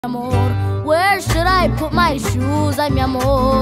amor. Where should I put my shoes, ay mi amor?